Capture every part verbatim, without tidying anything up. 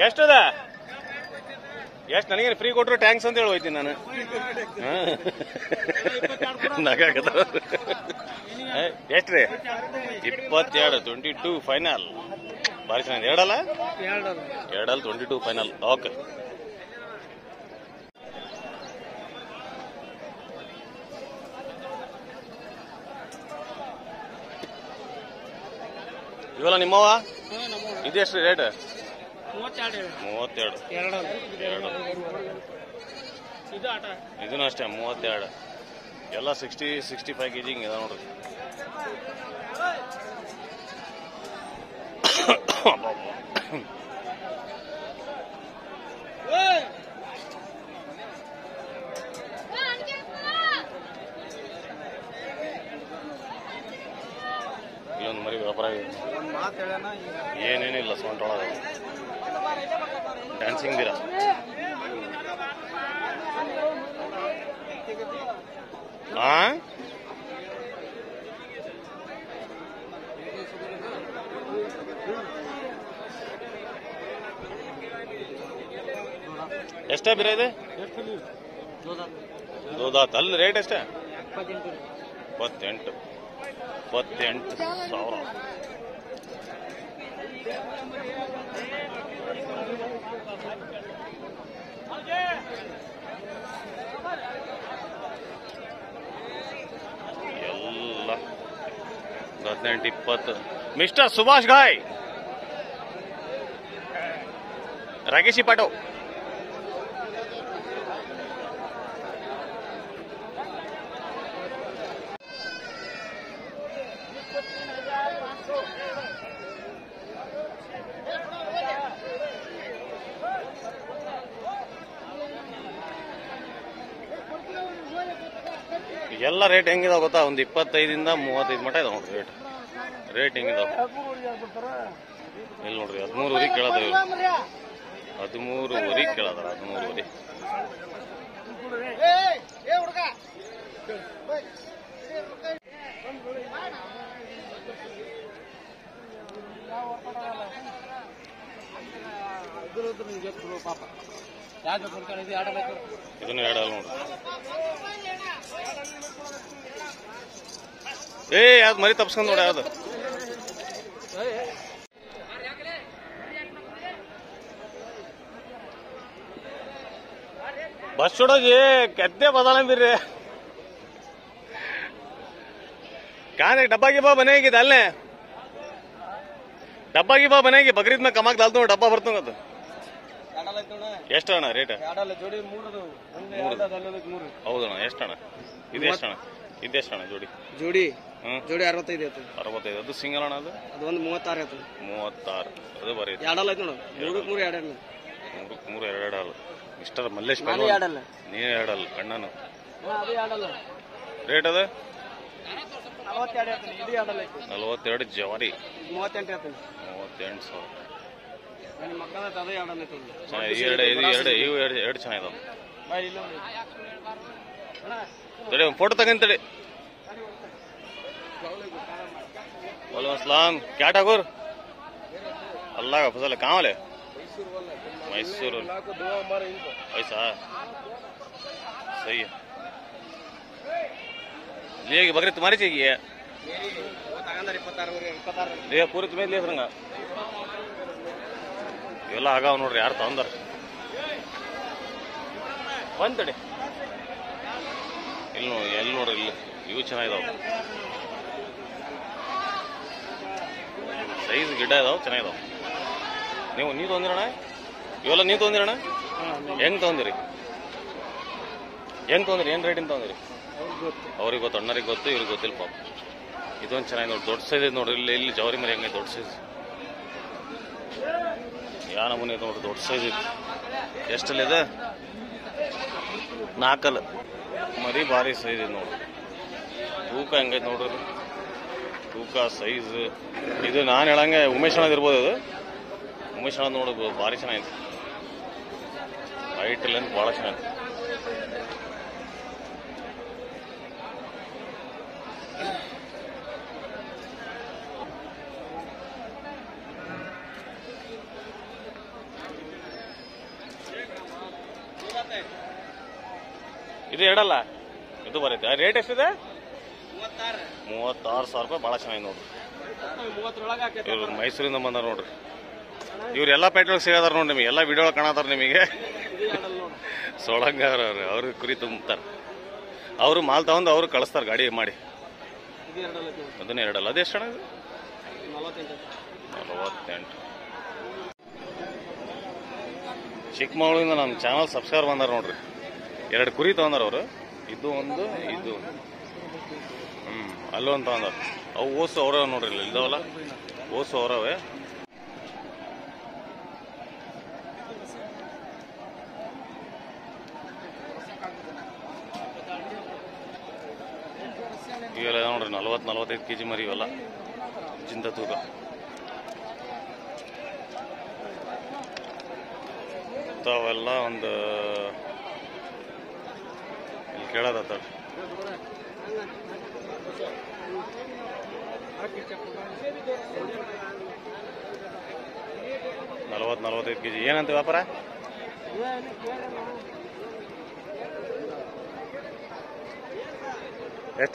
ಎಷ್ಟದ ಎಷ್ಟು ನನಗೇನು ಫ್ರೀ ಕೊಟ್ಟರು ಟ್ಯಾಂಕ್ಸ್ ಅಂತ ಹೇಳಿ ಹೋಯ್ತೀನಿ ನಾನು. ನಗಾಕದ ಎಷ್ಟು ರೀ? ಇಪ್ಪತ್ತೆರಡು ಟ್ವೆಂಟಿ ಟೂ ಫೈನಲ್. ಭಾರಿ ಚೆನ್ನಾಗಿದೆ. ಎರಡಲ್ಲ ಎರಡಲ್ಲ ಟ್ವೆಂಟಿ ಟೂ ಫೈನಲ್. ಓಕೆ. ಇವೆಲ್ಲ ನಿಮ್ಮವ? ಇದೆಷ್ಟು ರೇಟ್? ಮೂವತ್ತೆರಡು. ಎರಡು ಇದನ್ನು ಅಷ್ಟೇ ಮೂವತ್ತೆರಡು. ಎಲ್ಲ sixty sixty five K G ಹಿಂಗೆ ನೋಡ್ರಿ. ಇಲ್ಲೊಂದು ಮರಿ ವ್ಯಾಪಾರ ಏನೇನಿಲ್ಲ. ಸೊಂಟೊಳಗೆ ಡ್ಯಾನ್ಸಿಂಗ್ ಬೀರ. ಹಾ ಎಷ್ಟೇ ಬೀರ ಇದೆ? ದೋದಾತ್ ಅಲ್ಲಿ ರೇಟ್ ಎಷ್ಟೇ? ಇಪ್ಪತ್ತೆಂಟು ಇಪ್ಪತ್ತೆಂಟು ಸಾವಿರ. ಎಲ್ಲ ಹದಿನೆಂಟು ಇಪ್ಪತ್ತು. ಮಿಸ್ಟರ್ ಸುಭಾಷ್ ಗಾಯ್, ರಾಕೇಶಿ ಪಾಟೋ. ಎಲ್ಲ ರೇಟ್ ಹೆಂಗಿದಾವ ಗೊತ್ತಾ? ಒಂದು ಇಪ್ಪತ್ತೈದಿಂದ ಮೂವತ್ತೈದು ಮಟ್ಟ ಇದಾವ ರೇಟ್. ರೇಟ್ ಹೆಂಗಿದಾವ ಇಲ್ಲಿ ನೋಡ್ರಿ. ಹದಿಮೂರುವರೆ ಕೇಳದ ಇವ್ರು. ಹದಿಮೂರುವರೆ ಕೇಳದಾರ. ಹದಿಮೂರುವರೆ. ಇದನ್ನು ಎರಡಲ್ಲ ನೋಡ್ರಿ. ಏ ಯಾವ್ದು ಮರಿ ತಪ್ಸ್ಕೊಂಡ್ ನೋಡಿ. ಯಾವ್ದು बस छोड़ो जी, कहते पता नहीं फिर कहाँ है? डब्बा की बात बनेगी डालने, डब्बा की बात बनेगी. बकरीद में कमाक डालता हूँ, डब्बा भरता हूँ. तो ಎಷ್ಟು ಅಣ್ಣ ರೇಟ್? ಹೌದಣ್ಣ. ಎಷ್ಟಣ್ಣ ಇದು? ಎಷ್ಟಣ್ಣ ಇದು? ಎಷ್ಟಣ್ಣ ಜೋಡಿ? ಜೋಡಿ ಜೋಡಿ ಅರವತ್ತೈದು ಆಯ್ತು. ಅರವತ್ತೈದು. ಅದು ಸಿಂಗಲ್ ಅಣ್ಣ? ಅದು ಅದು ಒಂದು ಮೂವತ್ತಾರು ಆಯ್ತು. ಮೂವತ್ತಾರು. ಅದು ಬರೀ ಎರಡಲ್ಲ ಆಯ್ತು ನೋಡು. ಮೂರಕ್ಕೆ ಮೂರು ಎರಡು ಮೂರಕ್ಕೆ ಮೂರು ಎರಡು ಎರಡಲ್ಲ. ಮಿಸ್ಟರ್ ಮಲ್ಲೇಶ್ ನೀವೇ ಎರಡಲ್ಲ ಅಣ್ಣನು. ರೇಟ್ ಅದ ನಲವತ್ತೆರಡು. ಜವಾರಿ ಮೂವತ್ತೆಂಟು ಮೂವತ್ತೆಂಟು ಸಾವಿರ. ಎರಡು ಇದು ಎರಡು ಇವು ಎರಡು ಎರಡು ಚೆನ್ನಾಗಿದಾವೆ. ತಡಿ ಒಂದು ಫೋಟೋ ತಗೊಂತಡಿ. वालेकुम अस्सलाम. क्या ठाकुर? अल्लाह का फजल. कहाँ वाले? मैसूर. ऐसा सही है. लिए बकरी तुम्हारी चाहिए? ये पूरे तुम्हें ले रंगा ಇವೆಲ್ಲ ಆಗಾವ್ ನೋಡ್ರಿ. ಯಾರು ತಗೊಂಡಾರ ಬಂತಡಿ. ಇಲ್ಲಿ ನೋಡಿ, ಎಲ್ಲಿ ನೋಡ್ರಿ, ಇಲ್ಲಿ ಇವು ಚೆನ್ನಾಗಿದಾವ. ಸೈಜ್ ಗಿಡ್ಡ ಇದಾವ, ಚೆನ್ನಾಗಿದಾವ. ನೀವು ನೀವು ತೊಗೊಂದಿರಣ್ಣ? ಇವೆಲ್ಲ ನೀವು ತೊಗೊಂದಿರಣ್ಣ? ಹೆಂಗ್ ತಗೊಂದಿರಿ? ಹೆಂಗ್ ತಗೊಂದಿರಿ? ಏನ್ ರೇಟಿಂದ ತಗೊಂದಿರಿ? ಅವ್ರಿಗೆ ಗೊತ್ತು, ಅಣ್ಣರಿಗೆ ಗೊತ್ತು, ಇವ್ರಿಗೆ ಗೊತ್ತಿಲ್ಲ ಪಾಪ. ಇದೊಂದು ಚೆನ್ನಾಗಿ ನೋಡಿ, ದೊಡ್ಡ ಸೈಜ್ ಇದೆ ನೋಡ್ರಿ. ಇಲ್ಲಿ ಇಲ್ಲಿ ಜವರಿ ಮರಿ ಹೆಂಗೆ ದೊಡ್ಡ ಸೈಜ್. ಯಾ ನಮೂನೆ ನೋಡ್ರಿ, ದೊಡ್ಡ ಸೈಜ್ ಇದೆ. ಎಷ್ಟಲ್ಲಿದೆ? ನಾಲ್ಕಲ್ಲ ಮರಿ. ಭಾರಿ ಸೈಜ್ ಇದೆ ನೋಡ್ರಿ. ತೂಕ ಹೆಂಗೈತೆ ನೋಡ್ರಿ. ತೂಕ ಸೈಜ್ ಇದು ನಾನು ಹೇಳಂಗೆ ಉಮೇಶ್ ಅಣ್ಣದ ಇರ್ಬೋದು. ಇದು ಉಮೇಶ್ ಅಣ್ಣದ ನೋಡ್ಬೋದು, ಭಾರಿ ಚೆನ್ನಾಗಿದೆ. ಹೈಟ್ ಲೆಂತ್ ಭಾಳ ಚೆನ್ನಾಗಿದೆ. ಇದು ಎರಡಲ್ಲ, ಇದು ಬರುತ್ತೆ. ರೇಟ್ ಎಷ್ಟಿದೆ? ಮೂವತ್ತಾರು ಸಾವಿರ ರೂಪಾಯಿ. ಭಾಳ ಚೆನ್ನಾಗಿ ನೋಡ್ರಿ. ಇವ್ರು ಮೈಸೂರಿಂದ ಬಂದಾರ ನೋಡ್ರಿ. ಇವ್ರೆಲ್ಲ ಪೆಟ್ರೋಲ್ ಸಿಗದಾರ ನೋಡ್ರಿ ನಿಮಗೆ. ಎಲ್ಲ ವಿಡಿಯೋ ಕಾಣತಾರ ನಿಮಗೆ. ಸೊಳಂಗಾರ ಅವ್ರು ಅವ್ರಿಗೆ ಕುರಿ ತುಂಬ್ತಾರೆ. ಅವರು ಮಾಲ್ ತಗೊಂಡು ಅವ್ರು ಕಳಿಸ್ತಾರೆ ಗಾಡಿ ಮಾಡಿ. ಅದನ್ನ ಎರಡಲ್ಲ. ಅದು ಎಷ್ಟು ಅಣ್ಣ? ನಲವತ್ತೆಂಟು. ಚಿಕ್ಕಮಗಳೂರಿಂದ ನಮ್ಮ ಚಾನಲ್ ಸಬ್ಸ್ಕ್ರೈಬ್ ಬಂದಾರ ನೋಡ್ರಿ. ಎರಡು ಕುರಿ ತಗೊಂಡಾರ ಅವರು. ಇದು ಒಂದು, ಇದು ಹ್ಮ್ ಅಲ್ಲೊಂದು ತಗೊಂಡಾರ. ಅವು ಓಸು ಅವ್ರವ ನೋಡ್ರಿ. ಇಲ್ಲ ಇದಾವಲ್ಲ ಓಸು ಅವ್ರವೇ. ಇವೆಲ್ಲ ನೋಡ್ರಿ ನಲ್ವತ್ತು ನಲ್ವತ್ತೈದು ಕೆ ಜಿ ಮರಿ ಇವೆಲ್ಲ ಚಿಂತ ತೂಕ. ಅವೆಲ್ಲ ಒಂದು ಇಲ್ಲಿ ಕೇಳೋದತ್ತ ನಲ್ವತ್ತು ನಲ್ವತ್ತೈದು ಕೆ ಜಿ. ಏನಂತ ವ್ಯಾಪಾರ? ಎಷ್ಟ?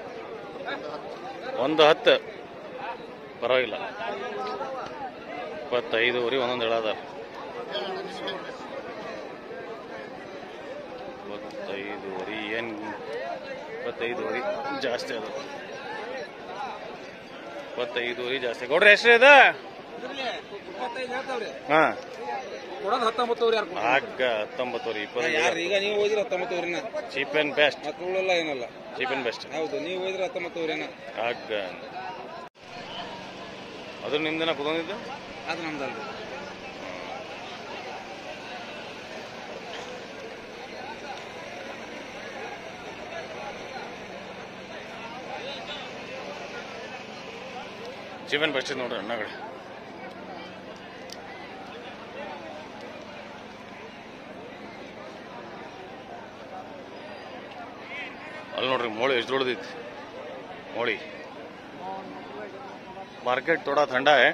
ಒಂದು ಹತ್ತು. ಪರವಾಗಿಲ್ಲ. ಇಪ್ಪತ್ತೈದುವರೆ ಒಂದೊಂದು ಹೇಳದಾರ. ಇಪ್ಪತ್ತೈದುವರೆ ಏನು? ಇಪ್ಪತ್ತೈದುವರೆ ಜಾಸ್ತಿ ಅದ. ಇಪ್ಪತ್ತೈದುವರೆ ಜಾಸ್ತಿ. ಗೌಡ್ರೆ ಎಷ್ಟು ಇದೆ? ಹಾ ಹತ್ತೊಂಬತ್ತುವರೆ. ಆಗ ಹತ್ತೊಂಬತ್ತುವರೆ. ಇಪ್ಪತ್ತೈದು. ಈಗ ನೀವು ಹೋದ್ರೆ ಹತ್ತೊಂಬತ್ತುವರೆನ ಚೀಪ್ ಅಂಡ್ ಬೆಸ್ಟ್. ಹತ್ತುಲ್ಲ ಏನಲ್ಲ, ಚೀಪ್ ಅಂಡ್ ಬೆಸ್ಟ್. ಹೌದು, ನೀವು ಹೋದ್ರೆ ಹತ್ತೊಂಬತ್ತುವರೆನ. ಆಗ ಅದು ನಿಮ್ದೇನ ಕುದೊಂದಿದ್ದು? ಅದು ನಮ್ದಲ್ರಿ. ಚೀಪ್ ಅಂಡ್ ಬೆಸ್ಟ್ ನೋಡ್ರಿ ಅಣ್ಣಗಳು. ಅಲ್ಲಿ ನೋಡ್ರಿ ಮೋಳಿ ಎಷ್ಟು ದೊಡ್ಡದೈತಿ. ಮೋಳಿ ಮಾರ್ಕೆಟ್ ಥೋಡಾ ಥಂಡಾ है.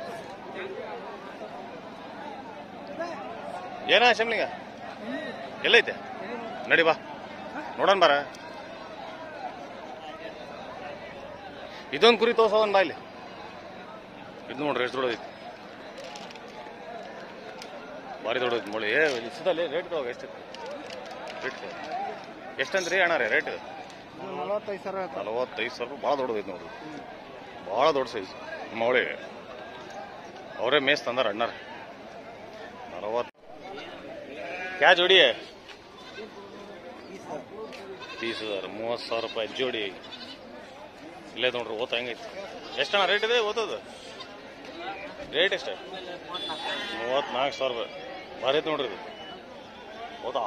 ಏನ ಶಮ್ಲಿಂಗ ಎಲ್ಲೈತೆ? ನಡಿ ಬಾ ನೋಡೋಣ ಬಾರ. ಇದೊಂದು ಕುರಿ ತೋರ್ಸೋದನ್ ಬಾ ಇಲ್ಲಿ. ಇದು ನೋಡ್ರಿ ಎಷ್ಟು ದೊಡ್ಡದೈತಿ. ಭಾರಿ ದೊಡ್ಡದೈತಿ ಮೋಳಿ. ಏ ಇಷ್ಟದಲ್ಲಿ ರೇಟ್ ಕೊಡುವಾಗ ಎಷ್ಟಿತ್ತು? ರೇಟ್ ಎಷ್ಟಂದ್ರಿ ಅಣ್ಣ ರೀ ರೇಟ್? ನಲವತ್ತೈದು ಸಾವಿರ. ನಲವತ್ತೈದು ಸಾವಿರ ರೂಪಾಯಿ. ಭಾಳ ದೊಡ್ಡದೈತಿ ನೋಡ್ರಿ. ಭಾಳ ದೊಡ್ಡ ಸೈಜ್ ಮೌಳಿ. ಅವರೇ ಮೇಸ್ ತಂದಾರ ಅಣ್ಣಾರ. ನಲವತ್ತು. ಕ್ಯಾ ಜೋಡಿ? ತೀಸ್ ಹಜಾರ್. ಮೂವತ್ತು ಸಾವಿರ ರೂಪಾಯಿ ಜೋಡಿ. ಇಲ್ಲೇ ನೋಡ್ರಿ ಓತ ಹೆಂಗೈತಿ. ಎಷ್ಟಣ್ಣ ರೇಟ್ ಇದೆ ಓತದ? ರೇಟ್ ಎಷ್ಟು? ಮೂವತ್ನಾಲ್ಕು ಸಾವಿರ ರೂಪಾಯಿ. ಭಾರಿ ಐತಿ ನೋಡ್ರಿ ಇದು ಓದಾ.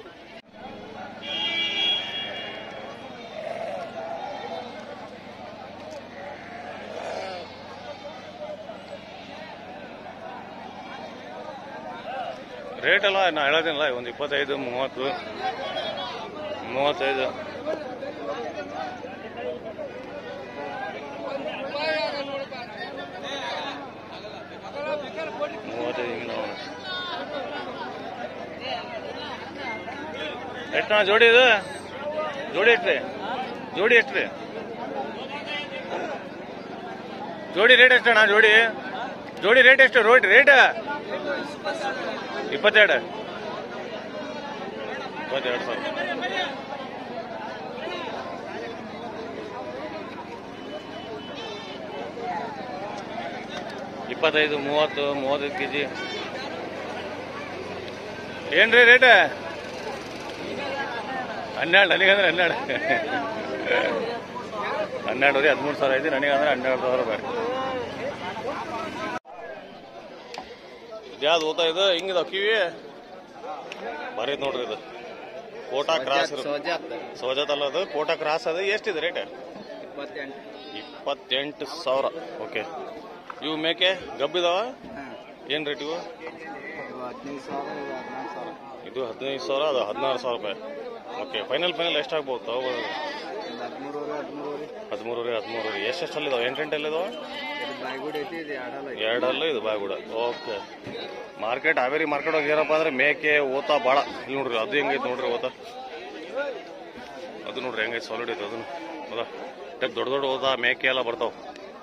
ರೇಟ್ ಎಲ್ಲ ನಾ ಹೇಳೋದಿಲ್ಲ. ಒಂದು ಇಪ್ಪತ್ತೈದು, ಮೂವತ್ತು, ಮೂವತ್ತೈದು. ಮೂವತ್ತೈದು ಹಿಂಗೆ ಎಷ್ಟಣ್ಣ ಜೋಡಿ ಇದು? ಜೋಡಿ ಎಷ್ಟ್ರಿ? ಜೋಡಿ ಎಷ್ಟ್ರಿ? ಜೋಡಿ ರೇಟ್ ಎಷ್ಟಣ್ಣ? ಜೋಡಿ ಜೋಡಿ ರೇಟ್ ಎಷ್ಟು? ರೋಡ್ ರೇಟ್ ಇಪ್ಪತ್ತೆರಡು. ಇಪ್ಪತ್ತೆರಡು ಸಾವಿರ. ಇಪ್ಪತ್ತೈದು, ಮೂವತ್ತು, ಮೂವತ್ತೈದು ಕೆ ಜಿ. ಏನ್ರಿ ರೇಟ್? ಹನ್ನೆರಡು. ನನಗಂದ್ರೆ ಹನ್ನೆರಡು. ಹನ್ನೆರಡುವರೆ ಹದಿಮೂರು ಸಾವಿರ ಐತಿ. ನನಗಂದ್ರೆ ಹನ್ನೆರಡು ಸಾವಿರ ರೂಪಾಯಿ. ಯಾವ್ದು ಓದ್ತಾ ಇದು? ಹಿಂಗಿದಾವ ಕಿವಿ ಬರೀ ನೋಡ್ರಿ. ಇದು ಕೋಟಾ ಕ್ರಾಸ್. ಸೋಜತ್ ಅಲ್ಲ ಅದು, ಕೋಟಾ ಕ್ರಾಸ್. ಅದು ಎಷ್ಟಿದೆ ರೇಟ್? ಇಪ್ಪತ್ತೆಂಟು ಸಾವಿರ. ಓಕೆ. ಇವು ಮೇಕೆ ಗಬ್ಬಿದಾವ? ಏನ್ ರೇಟ್ ಇವು? ಇದು ಹದಿನೈದು ಸಾವಿರ, ಅದು ಹದಿನಾರು ಸಾವಿರ ರೂಪಾಯಿ. ಓಕೆ. ಫೈನಲ್ ಫೈನಲ್ ಎಷ್ಟಾಗ್ಬೋದು? ತಗೋಬೋದು ಹದಿಮೂರೂವರೆ ಹದಿಮೂರೂವರೆ ಎಷ್ಟೆಷ್ಟಲ್ಲಿ ಇದಾವೆ ಎಂಟೆಂಟಲ್ಲಿ ಇದಾವೆ ಎರಡಲ್ಲೂ ಇದು ಬಾಯ್ಗುಡ ಓಕೆ ಮಾರ್ಕೆಟ್ ಹಾವೇರಿ ಮಾರ್ಕೆಟ್ ಹೋಗಿ ಏನಪ್ಪ ಅಂದ್ರೆ ಮೇಕೆ ಓತ ಭಾಳ ಇಲ್ಲಿ ನೋಡ್ರಿ ಅದು ಹೆಂಗೈತೆ ನೋಡ್ರಿ ಓತ ಅದು ನೋಡ್ರಿ ಹೆಂಗೈತೆ ಸಾಲಿಡ್ ಐತೆ ಅದನ್ನು ಹೌದಾ ಟೈಪ್ ದೊಡ್ಡ ದೊಡ್ಡ ಓತ ಮೇಕೆ ಎಲ್ಲ ಬರ್ತಾವೆ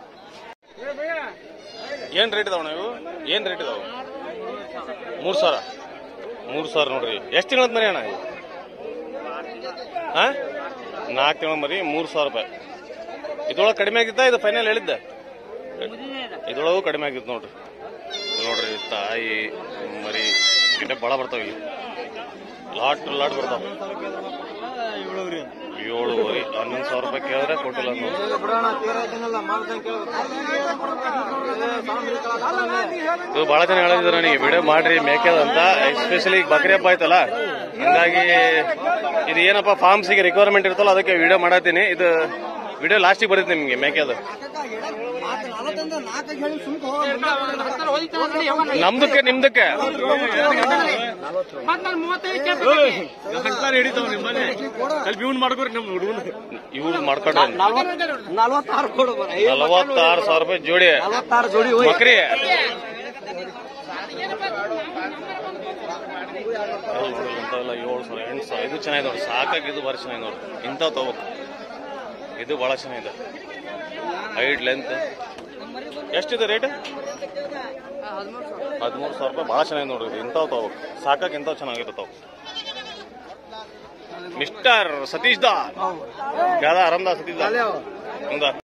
ಏನು ರೇಟ್ ಇದಾವೆ ನೀವು ಏನು ರೇಟ್ ಇದಾವೆ ಮೂರು ಸಾವಿರ ಮೂರು ಸಾವಿರ ನೋಡ್ರಿ ಎಷ್ಟು ತಿಂಗಳದ ಮರಿ ಅಣ್ಣ ಇದು ಹಾಂ ನಾಲ್ಕು ತಿಂಗಳ ಮರಿ ಮೂರು ಸಾವಿರ ರೂಪಾಯಿ ಇದ್ರೊಳಗೆ ಕಡಿಮೆ ಆಗಿತ್ತಾ ಇದು ಫೈನಲ್ ಹೇಳಿದ್ದೆ ಇದ್ರೊಳಗೂ ಕಡಿಮೆ ಆಗಿತ್ತು ನೋಡ್ರಿ ನೋಡ್ರಿ ತಾಯಿ ಮರಿ ಗಿಡ ಭಾಳ ಬರ್ತಾವ ಇಲ್ಲಿ ಲಾಟ್ ಲಾಟ್ ಬರ್ತಾವ ಏಳುವರೆ ಹನ್ನೊಂದು ಸಾವಿರ ರೂಪಾಯಿ ಕೇಳಿದ್ರೆ ಕೊಟ್ಟಿಲ್ಲ ಇದು ಭಾಳ ಜನ ಹೇಳಿದ್ರು ನನಗೆ ವಿಡಿಯೋ ಮಾಡ್ರಿ ಮೇಕೆದ ಅಂತ ಎಸ್ಪೆಷಲಿ ಈಗ ಬಕ್ರಿ ಹಬ್ಬ ಆಯ್ತಲ್ಲ ಹಂಗಾಗಿ ಇದು ಏನಪ್ಪ ಫಾರ್ಮ್ಸಿಗೆ ರಿಕ್ವೈರ್ಮೆಂಟ್ ಇರ್ತಲ್ಲ ಅದಕ್ಕೆ ವಿಡಿಯೋ ಮಾಡತ್ತೀನಿ ಇದು ವಿಡಿಯೋ ಲಾಸ್ಟಿಗೆ ಬರುತ್ತೆ ನಿಮ್ಗೆ ಮೇಕೆದು ನಮ್ದಕ್ಕೆ ನಿಮ್ದಕ್ಕೆ ಇವ್ರು ಮಾಡ್ಕೊಂಡ್ರೆ ನಲವತ್ತಾರು ಸಾವಿರ ರೂಪಾಯಿ ಜೋಡಿ ಬಕ್ರಿ ಇಂಥವೆಲ್ಲ ಏಳು ಸಾವಿರ ಎಂಟು ಸಾವಿರ ಇದು ಚೆನ್ನಾಗಿದೆ ನೋಡಿ ಸಾಕಾಗಿದ್ದು ಭಾರಿ ಚೆನ್ನಾಗಿದೆ ನೋಡಿ ಇಂಥವು ತಗೋಬೇಕು ಇದು ಭಾಳ ಚೆನ್ನಾಗಿದೆ ಹೈಟ್ ಲೆಂತ್ ಎಷ್ಟಿದೆ ರೇಟ್ ಹದಿಮೂರು ಸಾವಿರ ರೂಪಾಯಿ ಭಾಳ ಚೆನ್ನಾಗಿದೆ ನೋಡ್ರಿ ಇಂಥವು ತಗೋಬೇಕು ಸಾಕಾಗಿ ಇಂಥವು ಚೆನ್ನಾಗಿರ್ತಾವ ಮಿಸ್ಟರ್ ಸತೀಶ್ ದಾ ಯಾವ್ದ ಆರಾಮ್ದ ಸತೀಶ್ ದಾ